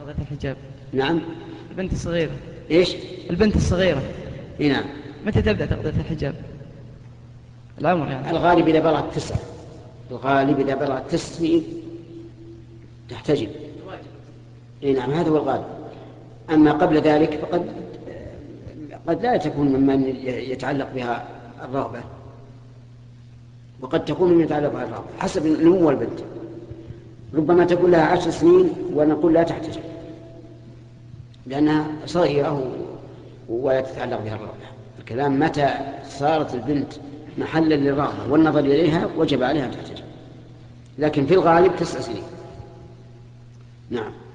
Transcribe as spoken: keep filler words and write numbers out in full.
تغطية الحجاب؟ نعم. البنت الصغيرة. إيش؟ البنت الصغيرة. إيه نعم. متى تبدأ تغطية الحجاب؟ العمر يعني. الغالب إذا بلغت تسع، الغالب إذا بلغت تسع سنين تحتجب. إيه نعم، هذا هو الغالب. أما قبل ذلك فقد قد لا تكون ممن يتعلق بها الرغبة، وقد تكون ممن يتعلق بها الرغبة حسب نمو البنت. ربما تكون لها عشر سنين ونقول لا تحتجب لأنها صغيرة ولا تتعلق بها الرغبة. الكلام متى صارت البنت محلا للرغبة والنظر إليها وجب عليها أن تحتجب، لكن في الغالب تسع سنين. نعم.